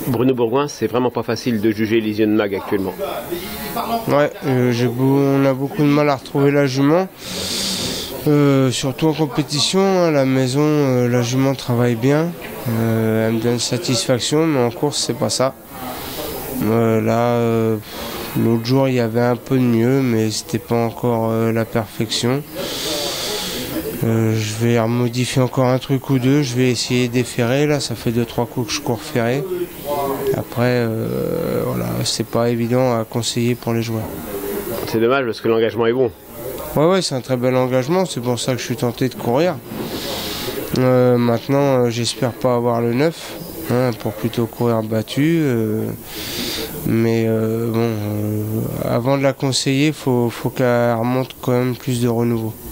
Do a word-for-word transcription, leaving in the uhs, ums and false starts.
Bruno Bourgoin, c'est vraiment pas facile de juger les Yeux de Mag actuellement. Ouais, euh, j'ai beau, on a beaucoup de mal à retrouver la jument. Euh, surtout en compétition, à la maison, euh, la jument travaille bien. Euh, elle me donne satisfaction, mais en course, c'est pas ça. Euh, là, euh, l'autre jour, il y avait un peu de mieux, mais c'était pas encore euh, la perfection. Euh, je vais remodifier encore un truc ou deux, je vais essayer d'efférer, là ça fait deux trois coups que je cours ferré. Après, euh, voilà, c'est pas évident à conseiller pour les joueurs. C'est dommage parce que l'engagement est bon. Ouais ouais, c'est un très bel engagement, c'est pour ça que je suis tenté de courir. Euh, maintenant, euh, j'espère pas avoir le neuf, hein, pour plutôt courir battu. Euh, mais euh, bon, euh, avant de la conseiller, il faut, faut qu'elle remonte quand même plus de renouveau.